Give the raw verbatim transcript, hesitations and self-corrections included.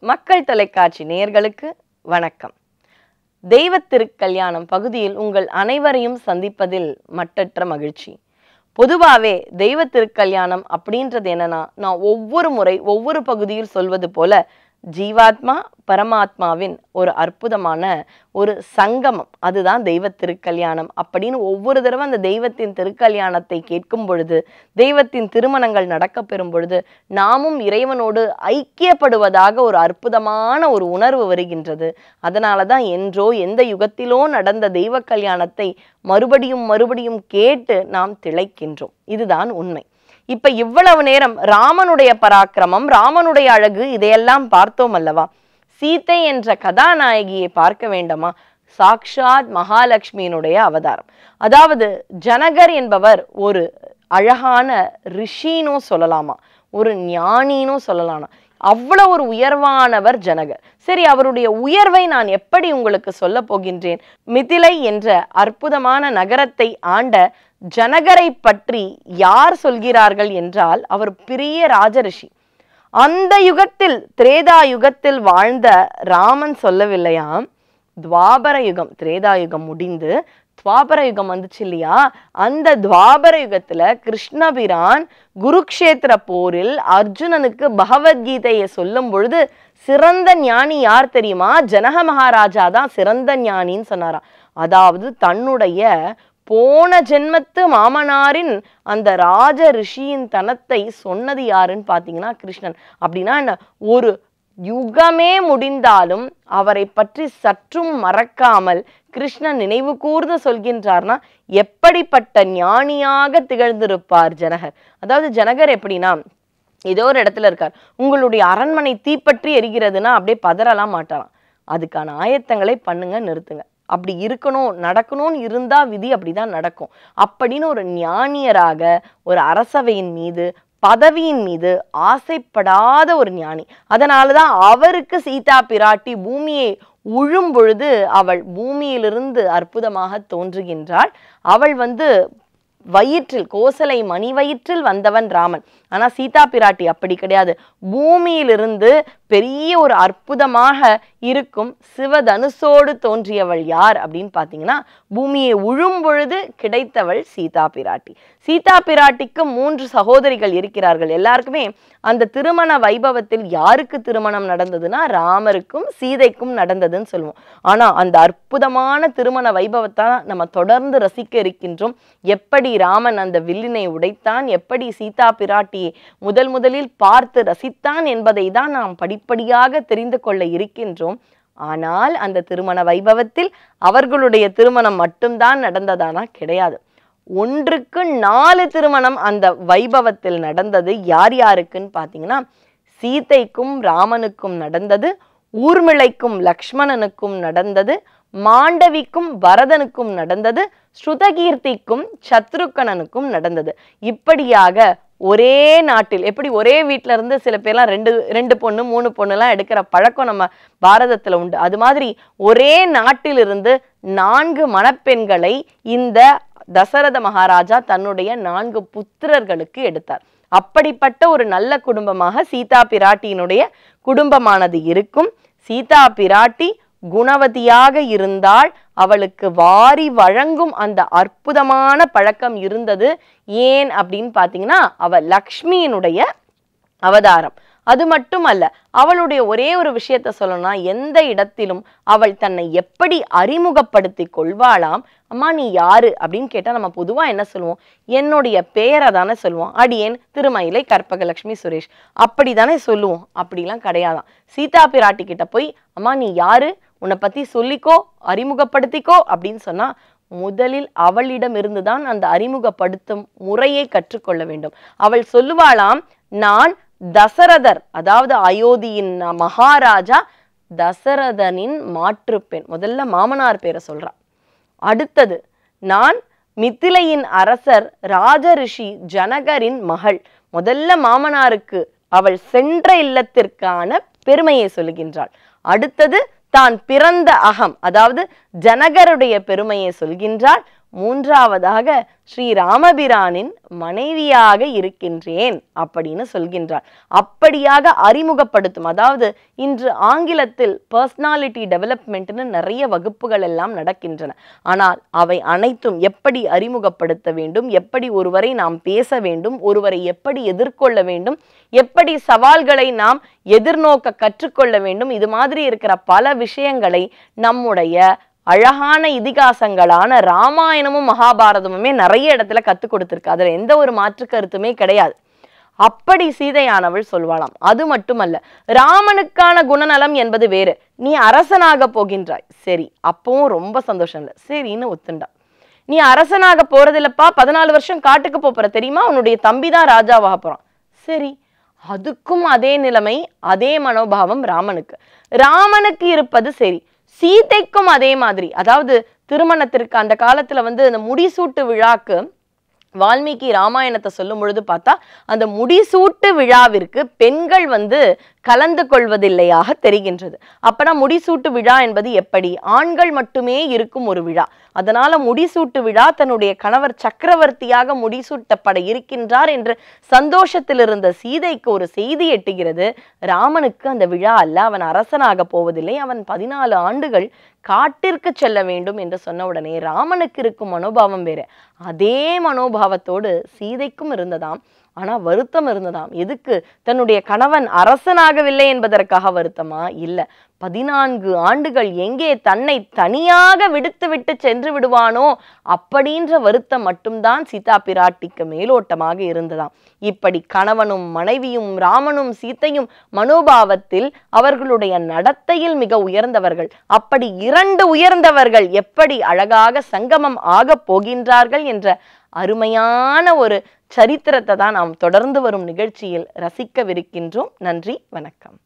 மக்கள் தொலைக்காட்சி நேயர்களுக்கு வணக்கம். தெய்வ திருக்கல்யாணம் பகுதியில் உங்கள் அனைவரையும் சந்திப்பதில் மட்டற்ற மகிழ்ச்சி. பொதுவாகவே தெய்வ திருக்கல்யாணம் அப்படின்றது என்னன்னா, நான் ஒவ்வொரு முறை ஒவ்வொரு பகுதியில் சொல்வது போல ஜீவாத்மா பரமாத்மாவின் ஒரு அற்புதமான ஒரு சங்கமம், அதுதான் தெய்வ திருக்கல்யாணம் அப்படின்னு ஒவ்வொரு தடவை அந்த தெய்வத்தின் திருக்கல்யாணத்தை கேட்கும் பொழுது, தெய்வத்தின் திருமணங்கள் நடக்க பெறும் பொழுது நாமும் இறைவனோடு ஐக்கியப்படுவதாக ஒரு அற்புதமான ஒரு உணர்வு வருகின்றது. அதனால தான் என்றோ எந்த யுகத்திலோ நடந்த தெய்வ கல்யாணத்தை மறுபடியும் மறுபடியும் கேட்டு நாம் திளைக்கின்றோம். இதுதான் உண்மை. இப்ப இவ்வளவு நேரம் ராமனுடைய பராக்கிரமம், ராமனுடைய அழகு, இதையெல்லாம் பார்த்தோம் அல்லவா? சீதை என்ற கதாநாயகியை பார்க்க வேண்டாமா? சாக்ஷாத் மகாலட்சுமியினுடைய அவதாரம். அதாவது ஜனகர் என்பவர் ஒரு அழகான ரிஷினோ சொல்லலாமா, ஒரு ஞானினோ சொல்லலாமா. அவ்வளவு ஒரு உயர்வானவர் ஜனகர். சரி, அவருடைய உயர்வை நான் எப்படி உங்களுக்கு சொல்ல போகின்றேன். மிதிலை என்ற அற்புதமான நகரத்தை ஆண்ட ஜனகரை பற்றி யார் சொல்கிறார்கள் என்றால், அவர் பெரிய ராஜரிஷி. அந்த யுகத்தில், திரேதா யுகத்தில் வாழ்ந்த ராமன் சொல்லவில்லையாம், துவாபர யுகம், திரேதா யுகம் முடிந்து துவாபர யுகம் வந்துச்சு இல்லையா, அந்த துவாபர யுகத்துல கிருஷ்ணபிரான் குருக்ஷேத்திர போரில் அர்ஜுனனுக்கு பகவத்கீதையை சொல்லும் பொழுது சிறந்த ஞானி யார் தெரியுமா? ஜனக மகாராஜா தான் சிறந்த ஞானின்னு சொன்னாராம். அதாவது தன்னுடைய போன ஜென்மத்து மாமனாரின் அந்த ராஜ ரிஷியின் தனத்தை சொன்னது யாருன்னு பாத்தீங்கன்னா கிருஷ்ணன். அப்படின்னா என்ன, ஒரு யுகமே முடிந்தாலும் அவரை பற்றி சற்றும் மறக்காமல் கிருஷ்ணன் நினைவு கூர்ந்து சொல்கின்றார்னா எப்படிப்பட்ட ஞானியாக திகழ்ந்திருப்பார் ஜனகர். அதாவது ஜனகர் எப்படின்னா, ஏதோ ஒரு இடத்துல இருக்கார், உங்களுடைய அரண்மனை தீப்பற்றி எரிகிறதுனா அப்படியே பதறலாம் மாட்டாராம். அதுக்கான ஆயத்தங்களை பண்ணுங்க, நிறுத்துங்க. அப்படி இருக்கணும், நடக்கணும்னு இருந்தா விதி அப்படிதான் நடக்கும் அப்படின்னு ஒரு ஞானியராக, ஒரு அரசவையின் மீது, பதவியின் மீது ஆசைப்படாத ஒரு ஞானி. அதனாலதான் அவருக்கு சீதா பிராட்டி பூமியை உழும் பொழுது அவள் பூமியிலிருந்து அற்புதமாக தோன்றுகின்றாள். அவள் வந்து வயிற்றில், கோசலை மணி வயிற்றில் வந்தவன் ராமன். ஆனா சீதா பிராட்டி அப்படி கிடையாது. பூமியிலிருந்து பெரிய ஒரு அற்புதமாக இருக்கும் சிவதனுசோடு தோன்றியவள் யார் அப்படின்னு பாத்தீங்கன்னா, பூமியை உழும் பொழுது கிடைத்தவள் சீதா பிராட்டி. சீதா பிராட்டிக்கு மூன்று சகோதரிகள் இருக்கிறார்கள். எல்லாருக்குமே அந்த திருமண வைபவத்தில் யாருக்கு திருமணம் நடந்ததுன்னா ராமருக்கும் சீதைக்கும் நடந்ததுன்னு சொல்லுவோம். ஆனா அந்த அற்புதமான திருமண வைபவத்தை நம்ம தொடர்ந்து ரசிக்க இருக்கின்றோம். எப்படி ராமன் அந்த வில்லினை உடைத்தான், எப்படி சீதா பிராட்டியை முதல் முதலில் பார்த்து ரசித்தான் என்பதை தான் நாம் படிப்படியாக தெரிந்து கொள்ள இருக்கின்றோம். ஆனால் அந்த திருமண வைபவத்தில் அவர்களுடைய திருமணம் மட்டும்தான் நடந்ததானா? கிடையாது. ஒன்றுக்கு நாலு திருமணம் அந்த வைபவத்தில் நடந்தது. யார் யாருக்குன்னு பாத்தீங்கன்னா, சீதைக்கும் ராமனுக்கும் நடந்தது, ஊர்மிளைக்கும் லக்ஷ்மணனுக்கும் நடந்தது, மாண்டவிக்கும் பரதனுக்கும் நடந்தது, ஸ்ருதகீர்த்திக்கும் சத்ருக்கணனுக்கும் நடந்தது. இப்படியாக ஒரே நாட்டில், எப்படி ஒரே வீட்டுல இருந்து சில பேர்லாம் ரெண்டு ரெண்டு பொண்ணு மூணு பொண்ணுலாம் எடுக்கிற பழக்கம் நம்ம பாரதத்துல உண்டு. அது மாதிரி ஒரே நாட்டிலிருந்து நான்கு மணப்பெண்களை இந்த தசரத மகாராஜா தன்னுடைய நான்கு புத்திரர்களுக்கு எடுத்தார். அப்படிப்பட்ட ஒரு நல்ல குடும்பமாக சீதா பிராட்டியினுடைய குடும்பமானது இருக்கும். சீதா பிராட்டி குணவதியாக இருந்தால் அவளுக்கு வாரி வழங்கும் அந்த அற்புதமான பழக்கம் இருந்தது. ஏன் அப்படின்னு பாத்தீங்கன்னா, அவள் லக்ஷ்மியினுடைய அவதாரம். அது மட்டும் அல்ல, அவளுடைய ஒரே ஒரு விஷயத்த சொல்லணும்னா, எந்த இடத்திலும் அவள் தன்னை எப்படி அறிமுகப்படுத்தி கொள்வாளாம். அம்மா நீ யாரு அப்படின்னு கேட்டா நம்ம பொதுவா என்ன சொல்லுவோம்? என்னுடைய பெயரை தானே சொல்லுவோம். அடியேன் திருமயிலை கற்பகலட்சுமி சுரேஷ் அப்படிதானே சொல்லுவோம். அப்படிலாம் கிடையாதான். சீதா பிராட்டி கிட்ட போய் அம்மா நீ யாரு, உன்னை பத்தி சொல்லிக்கோ, அறிமுகப்படுத்திக்கோ அப்படின்னு சொன்னா முதலில் அவளிடம் இருந்துதான் அந்த அறிமுகப்படுத்தும் முறையை கற்றுக்கொள்ள வேண்டும். அவள் சொல்லுவாளாம், நான் தசரதர், அதாவது அயோத்தியின் மகாராஜா தசரதனின் மாற்று பெண். முதல்ல மாமனார் பேரை சொல்றா. அடுத்தது, நான் மிதிலையின் அரசர் ராஜரிஷி ஜனகரின் மகள். முதல்ல மாமனாருக்கு அவள் சென்ற இல்லத்திற்கான பெருமையை சொல்லுகின்றாள். அடுத்தது தான் பிறந்த அகம், அதாவது ஜனகருடைய பெருமையை சொல்கின்றாள். மூன்றாவதாக ஸ்ரீ ராமபிரானின் மனைவியாக இருக்கின்றேன் அப்படின்னு சொல்கின்றார். அப்படியாக அறிமுகப்படுத்தும், அதாவது இன்று ஆங்கிலத்தில் பர்சனாலிட்டி டெவலப்மெண்ட்னு நிறைய வகுப்புகள் எல்லாம் நடக்கின்றன. ஆனால் அவை அனைத்தும் எப்படி அறிமுகப்படுத்த வேண்டும், எப்படி ஒருவரை நாம் பேச வேண்டும், ஒருவரை எப்படி எதிர்கொள்ள வேண்டும், எப்படி சவால்களை நாம் எதிர்நோக்க கற்றுக்கொள்ள வேண்டும், இது மாதிரி இருக்கிற பல விஷயங்களை நம்முடைய அழகான இதிகாசங்களான ராமாயணமும் மகாபாரதமுமே நிறைய இடத்துல கற்றுக் கொடுத்திருக்கு. அதுல எந்த ஒரு மாற்று கருத்துமே கிடையாது. அப்படி சீதையானவள் சொல்வாளாம். அது மட்டுமல்ல, ராமனுக்கான குணநலம் என்பது வேறு. நீ அரசனாக போகின்றாய், சரி, அப்பவும் ரொம்ப சந்தோஷம் இல்லை, சரின்னு ஒத்துண்டா. நீ அரசனாக போறதில்லப்பா, பதினாலு வருஷம் காட்டுக்கு போற தெரியுமா, உன்னுடைய தம்பி தான் ராஜாவாக போறான், சரி. அதுக்கும் அதே நிலைமை, அதே மனோபாவம் ராமனுக்கு. ராமனுக்கு இருப்பது சரி, சீதைக்கும் அதே மாதிரி. அதாவது திருமணத்திற்கு அந்த காலத்துல வந்து அந்த முடிசூட்டு விழாக்கு வால்மீகி ராமாயணத்தை சொல்லும் பொழுது பார்த்தா அந்த முடிசூட்டு விழாவிற்கு பெண்கள் வந்து கலந்து கொள்வதில்லையாக தெரிகின்றது. அப்பனா முடிசூட்டு விழா என்பது எப்படி, ஆண்கள் மட்டுமே இருக்கும் ஒரு விழா. அதனால முடிசூட்டு விழா தன்னுடைய கணவர் சக்கரவர்த்தியாக முடிசூட்டப்பட இருக்கின்றார் என்று சந்தோஷத்தில் இருந்த சீதைக்கு ஒரு செய்தி எட்டுகிறது. ராமனுக்கு அந்த விழா அல்ல, அவன் அரசனாக போவதில்லை, அவன் பதினாலு ஆண்டுகள் காட்டிற்கு செல்ல வேண்டும் என்று சொன்ன உடனே ராமனுக்கு இருக்கும் மனோபாவம் வேற. அதே மனோபாவத்தோடு சீதைக்கும் இருந்ததாம். ஆனா வருத்தம் இருந்ததாம். எதுக்கு? தன்னுடைய கணவன் அரசனாகவில்லை என்பதற்காக வருத்தமா? இல்ல, பதினான்கு ஆண்டுகள் எங்கே தன்னை தனியாக விடுத்து விட்டு சென்று விடுவானோ அப்படின்ற வருத்தம் மட்டும்தான் சீதா பிராட்டிக்கு மேலோட்டமாக இருந்ததாம். இப்படி கணவனும் மனைவியும் ராமனும் சீத்தையும் மனோபாவத்தில் அவர்களுடைய நடத்தையில் மிக உயர்ந்தவர்கள். அப்படி இரண்டு உயர்ந்தவர்கள் எப்படி அழகாக சங்கமம் ஆக போகின்றார்கள் என்ற அருமையான ஒரு சரித்திரத்தை தான் நாம் தொடர்ந்து வரும் நிகழ்ச்சியில் ரசிக்கவிருக்கின்றோம். நன்றி, வணக்கம்.